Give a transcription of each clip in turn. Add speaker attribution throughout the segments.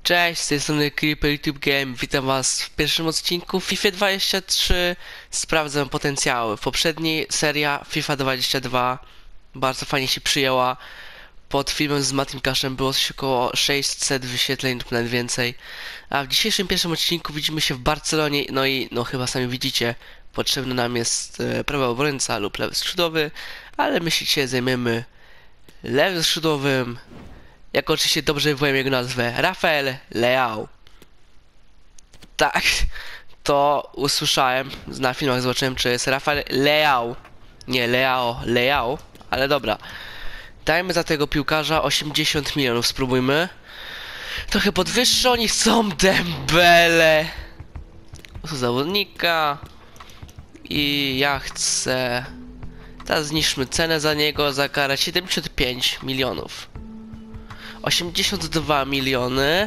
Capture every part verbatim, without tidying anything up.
Speaker 1: Cześć, z tej strony Creeper YouTube Game. Witam was w pierwszym odcinku FIFA dwadzieścia trzy. Sprawdzam potencjały. W poprzedniej seria FIFA dwadzieścia dwa bardzo fajnie się przyjęła. Pod filmem z Mattim Cashem było coś około sześćset wyświetleń lub nawet więcej. A w dzisiejszym pierwszym odcinku widzimy się w Barcelonie. No i no chyba sami widzicie, potrzebny nam jest e, prawy obrońca lub lewy skrzydłowy. Ale my się dzisiaj zajmiemy lewym skrzydłowym. Jak oczywiście dobrze wywołuję jego nazwę, Rafael Leao. Tak, to usłyszałem, na filmach zobaczyłem, czy jest Rafael Leao. Nie, Leao, Leao, ale dobra. Dajmy za tego piłkarza osiemdziesiąt milionów, spróbujmy. Trochę podwyższą, oni chcą Dembele. Tu zawodnika. I ja chcę... Teraz zniszczmy cenę za niego, za karę siedemdziesiąt pięć milionów. osiemdziesiąt dwa miliony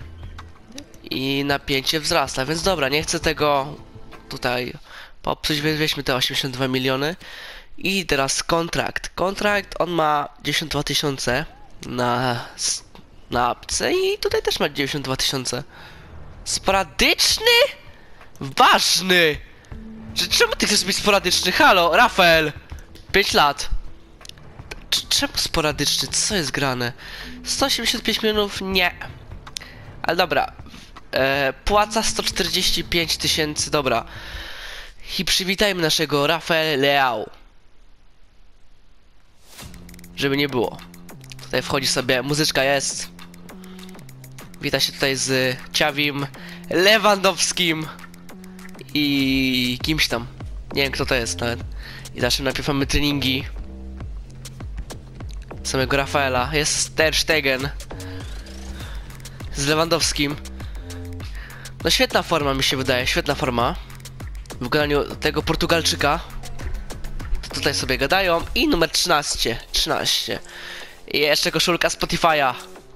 Speaker 1: i napięcie wzrasta, więc dobra, nie chcę tego tutaj popsuć, więc weźmy te osiemdziesiąt dwa miliony. I teraz kontrakt. Kontrakt, on ma dziewięćdziesiąt dwa tysiące na, na apce i tutaj też ma dziewięćdziesiąt dwa tysiące. Sporadyczny? Ważny! Że czemu ty chcesz być sporadyczny? Halo, Rafael! pięć lat. Czemu sporadyczny? Co jest grane? sto osiemdziesiąt pięć milionów? Nie. Ale dobra. E, płaca sto czterdzieści pięć tysięcy, dobra. I przywitajmy naszego Rafael Leao. Żeby nie było. Tutaj wchodzi sobie, muzyczka jest. Wita się tutaj z Ciawim Lewandowskim i kimś tam. Nie wiem kto to jest nawet. I zawsze najpierw mamy treningi samego Rafaela. Jest Ter Stegen z Lewandowskim. No świetna forma mi się wydaje, świetna forma w wykonaniu tego Portugalczyka. To tutaj sobie gadają. I numer trzynaście. trzynaście. I jeszcze koszulka Spotify'a.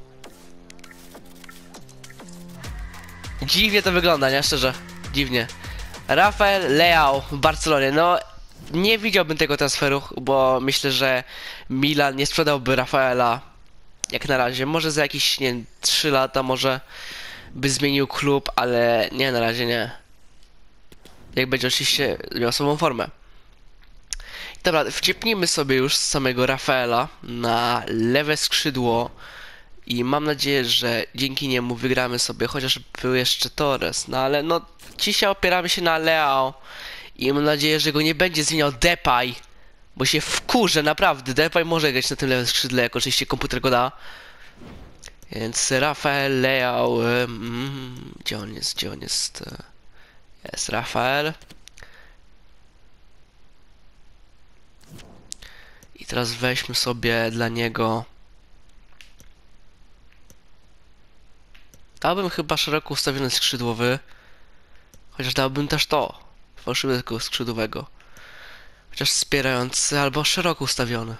Speaker 1: Dziwnie to wygląda, nie? Szczerze. Dziwnie. Rafael Leao w Barcelonie. No, nie widziałbym tego transferu, bo myślę, że Milan nie sprzedałby Rafaela jak na razie. Może za jakieś, nie wiem, trzy lata może by zmienił klub, ale nie, na razie nie. Jak będzie oczywiście miał samą formę. Dobra, wciepnijmy sobie już samego Rafaela na lewe skrzydło i mam nadzieję, że dzięki niemu wygramy sobie, chociaż był jeszcze Torres. No ale no, dzisiaj opieramy się na Leao i mam nadzieję, że go nie będzie zmieniał Depay, bo się wkurzę, naprawdę. Depay może grać na tym lewym skrzydle, jak oczywiście komputer go da. Więc Rafael Leao, mm, gdzie on jest, gdzie on jest? Jest Rafael. I teraz weźmy sobie dla niego... Dałbym chyba szeroko ustawiony skrzydłowy. Chociaż dałbym też to. Fałszywego skrzydłowego. Chociaż wspierający albo szeroko ustawiony.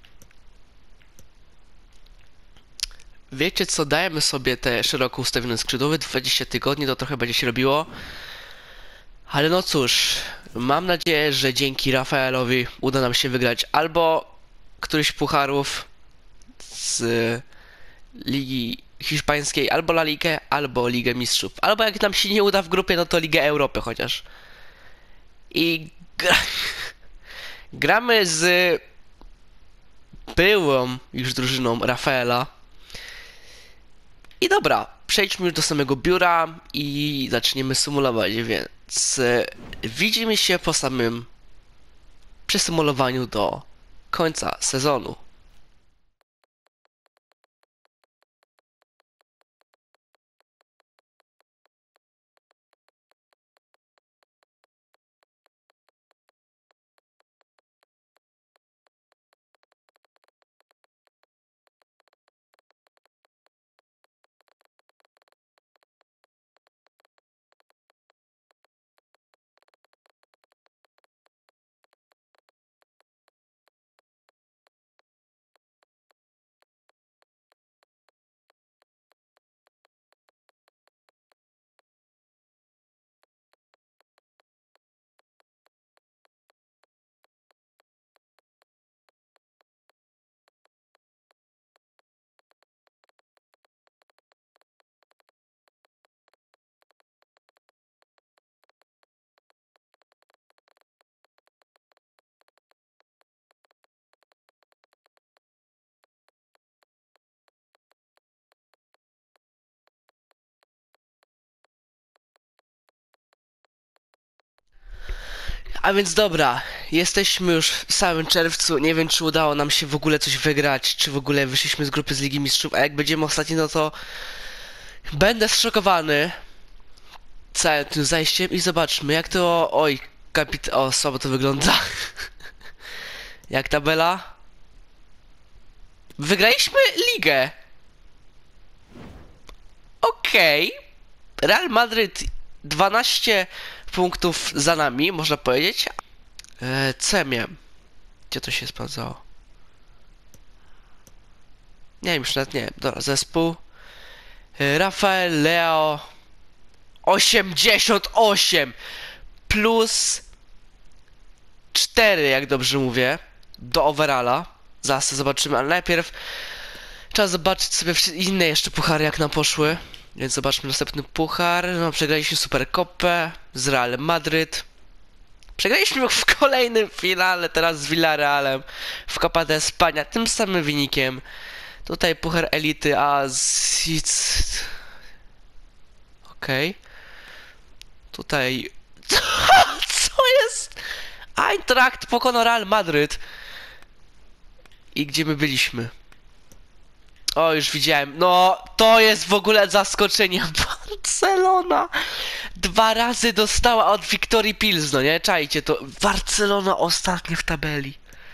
Speaker 1: Wiecie co, dajemy sobie te szeroko ustawione skrzydłowe. dwadzieścia tygodni to trochę będzie się robiło. Ale no cóż, mam nadzieję, że dzięki Rafaelowi uda nam się wygrać albo któryś pucharów z Ligi Hiszpańskiej, albo La Ligę, albo Ligę Mistrzów. Albo jak nam się nie uda w grupie, no to Ligę Europy chociaż. I gra... gramy z byłą już drużyną Rafaela. I dobra, przejdźmy już do samego biura i zaczniemy symulować, więc widzimy się po samym przesymulowaniu do końca sezonu. A więc dobra, jesteśmy już w samym czerwcu. Nie wiem, czy udało nam się w ogóle coś wygrać, czy w ogóle wyszliśmy z grupy z Ligi Mistrzów, a jak będziemy ostatni, no to będę zszokowany całym tym zajściem i zobaczmy, jak to... Oj, kapit... O, słabo to wygląda. Jak tabela? Wygraliśmy ligę. Okej. Okay. Real Madryt dwanaście punktów za nami, można powiedzieć. Eee, C miałem. Gdzie to się sprawdzało? Nie wiem, już nawet nie wiem. Dobra, zespół. Eee, Rafael Leo. osiemdziesiąt osiem plus cztery, jak dobrze mówię, do overalla. Zaraz to zobaczymy, ale najpierw trzeba zobaczyć sobie inne jeszcze puchary, jak nam poszły. Więc zobaczmy następny puchar. No, przegraliśmy Supercopę z Real Madryt. Przegraliśmy w kolejnym finale, teraz z Villarrealem w Copa de España, tym samym wynikiem. Tutaj puchar elity, a z... Okej. Okay. Tutaj... Co jest? Eintracht pokonał Real Madryt. I gdzie my byliśmy? O, już widziałem. No, to jest w ogóle zaskoczenie. Barcelona dwa razy dostała od Wiktorii Pilzno, nie? Czajcie to. Barcelona ostatnie w tabeli.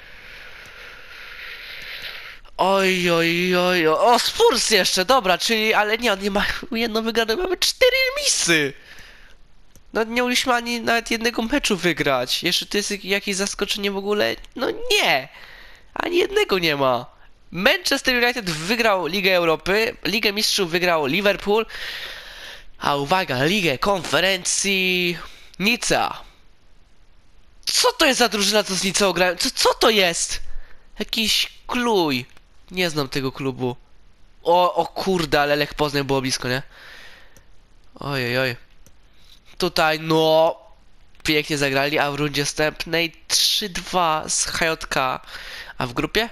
Speaker 1: Oj, oj, oj, oj. O, Spurs jeszcze, dobra, czyli, ale nie, nie ma jedno wygrane, mamy cztery misy. No, nie mogliśmy ani nawet jednego meczu wygrać. Jeszcze to jest jakieś zaskoczenie w ogóle? No nie. Ani jednego nie ma. Manchester United wygrał Ligę Europy, Ligę Mistrzów wygrał Liverpool, a uwaga, Ligę Konferencji Nica. Co to jest za drużyna, co z Nicą grają? Co, co to jest? Jakiś kluj. Nie znam tego klubu. O, o kurde, ale Lech Poznań było blisko, nie? Ojej, oj. Tutaj, no... Pięknie zagrali, a w rundzie wstępnej trzy dwa z H J K. A w grupie?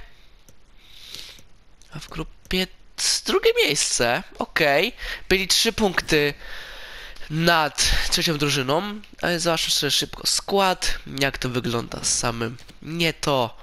Speaker 1: A w grupie drugie miejsce. Okej. Okay. Byli trzy punkty nad trzecią drużyną. Ale zobaczmy sobie szybko skład. Jak to wygląda z samym... Nie to.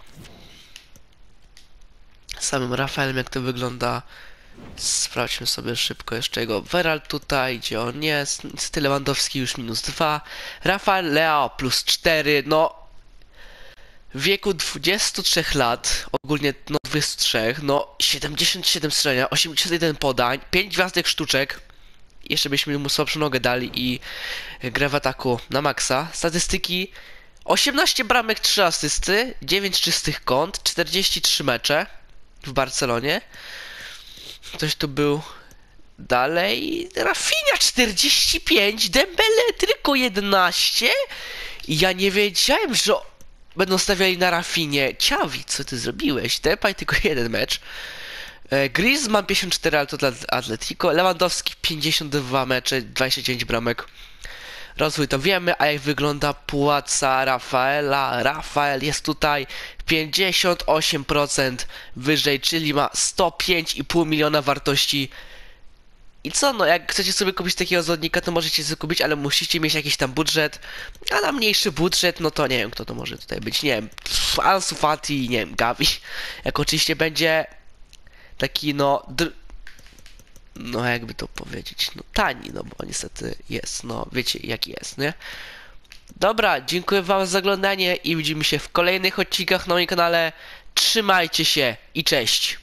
Speaker 1: Z samym Rafaelem jak to wygląda. Sprawdźmy sobie szybko jeszcze jego overall tutaj, gdzie on jest. Styl Lewandowski już minus dwa. Rafael Leo plus cztery. No... W wieku dwudziestu trzech lat, ogólnie no dwudziestu trzech, no siedemdziesiąt siedem strzelania, osiemdziesiąt jeden podań, pięć gwiazdek sztuczek. Jeszcze byśmy mu słabszą nogę dali i grę w ataku na maksa. Statystyki: osiemnaście bramek, trzy asysty, dziewięć czystych kąt, czterdzieści trzy mecze w Barcelonie. Ktoś tu był dalej. Rafinha czterdzieści pięć, Dembele tylko jedenaście. I ja nie wiedziałem, że będą stawiali na Rafinie. Ciawi, co ty zrobiłeś? Depay tylko jeden mecz. E, Griezmann pięćdziesiąt cztery, ale to dla Atletico. Lewandowski pięćdziesiąt dwa mecze, dwadzieścia dziewięć bramek. Rozwój to wiemy, a jak wygląda płaca Rafaela? Rafael jest tutaj pięćdziesiąt osiem procent wyżej, czyli ma sto pięć i pół miliona wartości. I co, no jak chcecie sobie kupić takiego zawodnika, to możecie sobie kupić, ale musicie mieć jakiś tam budżet. A na mniejszy budżet, no to nie wiem, kto to może tutaj być. Nie wiem, Ansu Fati, nie wiem, Gavi. Jak oczywiście będzie taki, no... Dr... No jakby to powiedzieć, no tani, no bo niestety jest, no wiecie jaki jest, nie? Dobra, dziękuję wam za oglądanie i widzimy się w kolejnych odcinkach na moim kanale. Trzymajcie się i cześć!